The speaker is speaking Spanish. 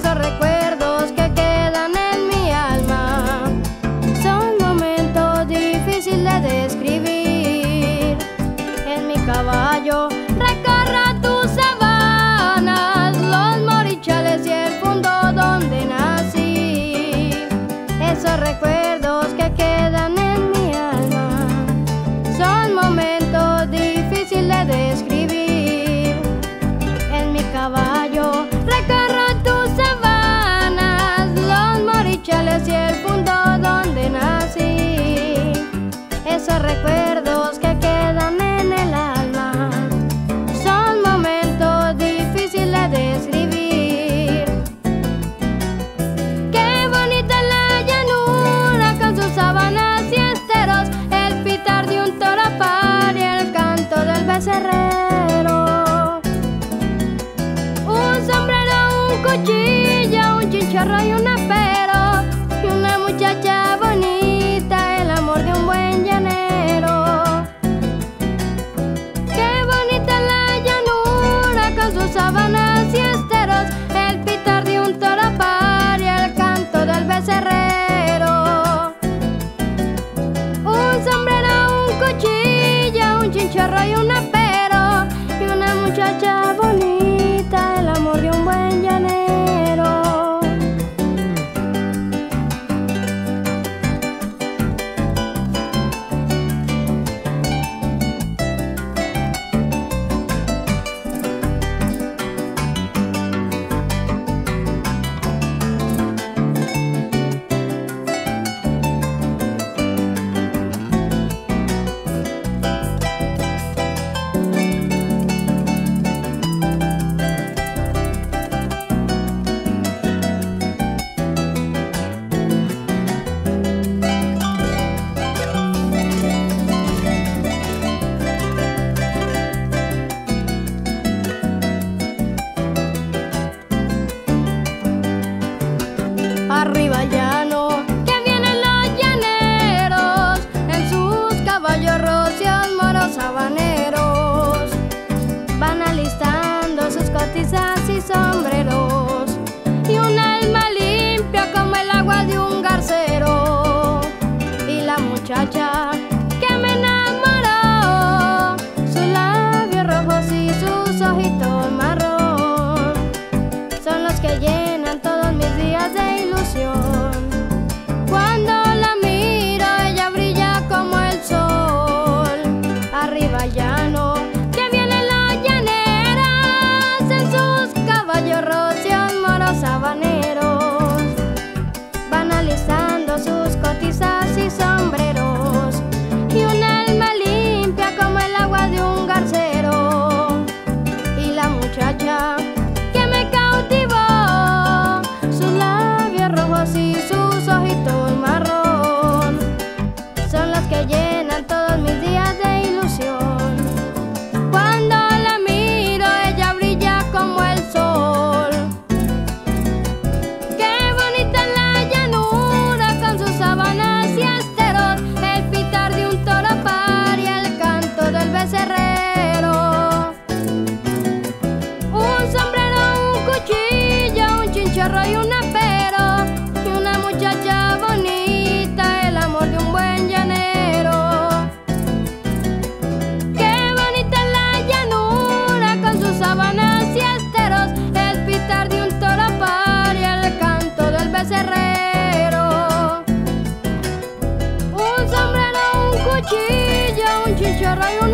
esos recuerdos que quedan en mi alma son momentos difíciles de describir. En mi caballo recorro tus sabanas, los morichales y el fondo donde nací. Esos recuerdos que quedan en mi alma son momentos difíciles de describir. En mi caballo recorro tus sabanas, los morichales y el fondo donde nací. Esos recuerdos que quedan en el alma son momentos difíciles de describir. Qué bonita es la llanura con sus sabanas y esteros, el pitar de un toro par y el canto del becerrero. Un sombrero, un cuchillo, un chinchorro y un apero, y una muchacha bonita, el amor de un buen llanero. Qué bonita es la llanura con sus sabanas y esteros, el pitar de un toro par y el canto del becerrero. Un sombrero, un cuchillo, un chinchorro y un apero, y una muchacha bonita, el amor de un buen llanero. Arriba el llano, que vienen los llaneros, en sus caballos rocios, moros sabaneros. Van alistando sus cotizas y sombreros, y un alma limpia como el agua de un garcero. Y la muchacha que me enamoró, sus labios rojos y sus ojitos marrón, son los que llenan todos mis días de ilusión. Cuando la miro, ella brilla como el sol. Arriba llano, que vienen los llaneros, en sus caballos rocios, moros sabaneros. Van alistando sus cotizas y sombreros, y un alma limpia como el agua de un garcero. Y la muchacha que me cautivó, sus labios rojos y sus ojitos marrón, son los que llenan todos mis días de ilusión. Cuando la miro, ella brilla como el sol. Qué bonita es la llanura con sus sabanas y esteros, el pitar de un toro par y el canto del becerrero. Un sombrero, un cuchillo, un chinchorro y un apero, y una muchacha bonita, el amor de un buen llanero. Qué bonita es la llanura con sus sabanas y esteros, el pitar de un toro par y el canto del becerrero. Un sombrero, un cuchillo, un chinchorro y un